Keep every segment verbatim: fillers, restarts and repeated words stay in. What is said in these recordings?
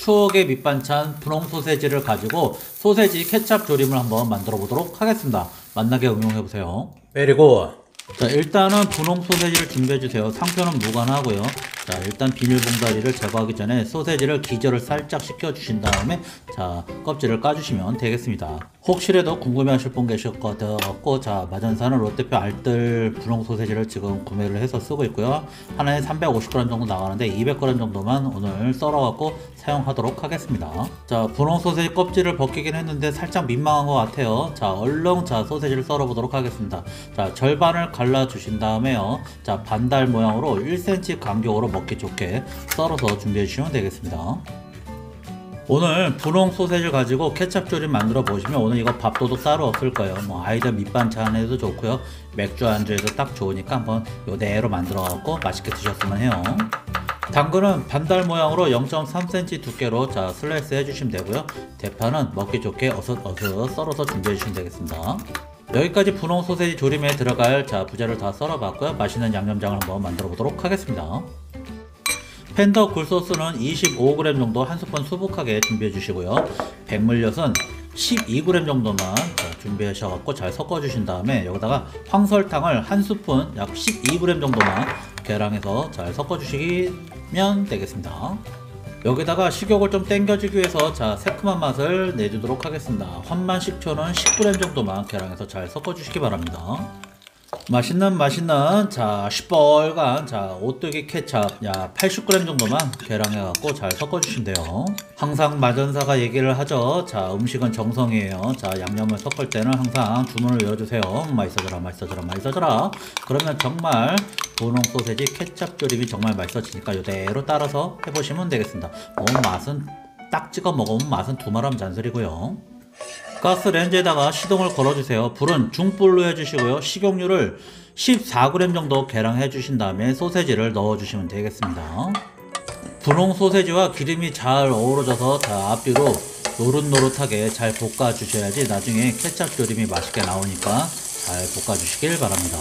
추억의 밑반찬 분홍 소세지를 가지고 소세지 케찹 조림을 한번 만들어 보도록 하겠습니다. 만나게 응용해 보세요. 그리고 자, 일단은 분홍 소세지를 준비해 주세요. 상표는 무관하고요. 자, 일단 비닐봉다리를 제거하기 전에 소세지를 기절을 살짝 시켜 주신 다음에 자, 껍질을 까주시면 되겠습니다. 혹시라도 궁금해 하실 분 계실 것 같고, 자, 마전사는 롯데표 알뜰 분홍 소세지를 지금 구매를 해서 쓰고 있고요. 하나에 삼백오십 그램 정도 나가는데 이백 그램 정도만 오늘 썰어 갖고 사용하도록 하겠습니다. 자, 분홍 소세지 껍질을 벗기긴 했는데 살짝 민망한 것 같아요. 자, 얼렁 자 소세지를 썰어 보도록 하겠습니다. 자, 절반을 갈라 주신 다음에요. 자, 반달 모양으로 일 센티미터 간격으로 먹기 좋게 썰어서 준비해 주시면 되겠습니다. 오늘 분홍 소세지를 가지고 케찹 조림 만들어 보시면 오늘 이거 밥도둑 따로 없을 거예요. 뭐 아이들 밑반찬에도 좋고요, 맥주 안주에도 딱 좋으니까 한번 요대로 만들어 갖고 맛있게 드셨으면 해요. 당근은 반달 모양으로 영 점 삼 센티미터 두께로 자 슬라이스 해주시면 되고요. 대파는 먹기 좋게 어슷어슷 썰어서 준비해 주시면 되겠습니다. 여기까지 분홍 소세지 조림에 들어갈 자 부자를 다 썰어 봤고요. 맛있는 양념장을 한번 만들어 보도록 하겠습니다. 팬더 굴소스는 이십오 그램 정도 한 스푼 수북하게 준비해 주시고요. 백물엿은 십이 그램 정도만 준비하셔갖고 잘 섞어 주신 다음에 여기다가 황설탕을 한 스푼 약 십이 그램 정도만 계량해서 잘 섞어 주시면 되겠습니다. 여기다가 식욕을 좀 땡겨주기 위해서 자 새콤한 맛을 내주도록 하겠습니다. 환만 식초는 십 그램 정도만 계량해서 잘 섞어 주시기 바랍니다. 맛있는 맛있는 자 시뻘간 자 오뚜기 케찹 야 팔십 그램 정도만 계량해 갖고 잘 섞어 주시면 돼요. 항상 마전사가 얘기를 하죠. 자 음식은 정성이에요. 자 양념을 섞을 때는 항상 주문을 외워주세요. 맛있어져라 맛있어져라 맛있어져라. 그러면 정말 분홍 소세지 케찹 조림이 정말 맛있어지니까 이대로 따라서 해보시면 되겠습니다. 어, 맛은 딱 찍어 먹으면 맛은 두말하면 잔소리고요. 가스 렌즈에다가 시동을 걸어주세요. 불은 중불로 해주시고요. 식용유를 십사 그램 정도 계량해 주신 다음에 소세지를 넣어주시면 되겠습니다. 분홍 소세지와 기름이 잘 어우러져서 자 앞뒤로 노릇노릇하게 잘 볶아 주셔야지 나중에 케찹 조림이 맛있게 나오니까 잘 볶아 주시길 바랍니다.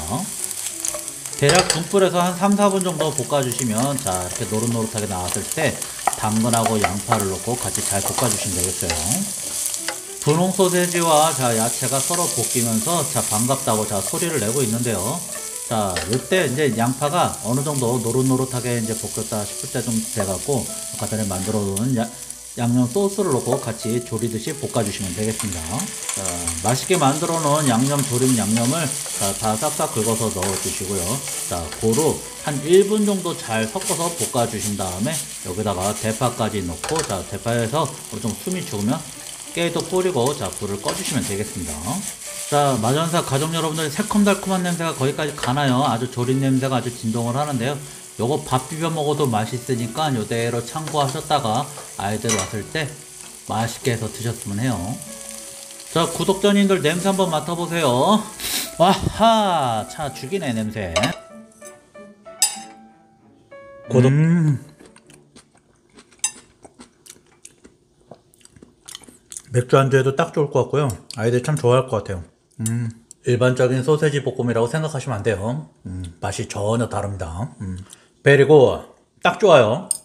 대략 중불에서 한 삼, 사 분 정도 볶아 주시면 자 이렇게 노릇노릇하게 나왔을 때 당근하고 양파를 넣고 같이 잘 볶아 주시면 되겠어요. 분홍 소세지와 자 야채가 서로 볶이면서 자 반갑다고 자 소리를 내고 있는데요. 자 이때 이제 양파가 어느 정도 노릇노릇하게 이제 볶였다 싶을 때 좀 돼갖고 아까 전에 만들어 놓은 야, 양념 소스를 넣고 같이 조리듯이 볶아주시면 되겠습니다. 자, 맛있게 만들어 놓은 양념 조림 양념을 자, 다 싹싹 긁어서 넣어 주시고요. 자 고루 한 일 분 정도 잘 섞어서 볶아 주신 다음에 여기다가 대파까지 넣고 자 대파에서 좀 숨이 죽으면 깨도 뿌리고 자 불을 꺼주시면 되겠습니다. 자 마전사 가족 여러분들 새콤달콤한 냄새가 거기까지 가나요? 아주 조림 냄새가 아주 진동을 하는데요. 요거 밥 비벼 먹어도 맛있으니까 요대로 참고하셨다가 아이들 왔을 때 맛있게 해서 드셨으면 해요. 자 구독자님들 냄새 한번 맡아보세요. 와하 차 죽이네 냄새. 구독 음. 맥주 안주에도 딱 좋을 것 같고요. 아이들 참 좋아할 것 같아요. 음, 일반적인 소세지 볶음이라고 생각하시면 안 돼요. 음, 맛이 전혀 다릅니다. 음, 그리고 딱 좋아요.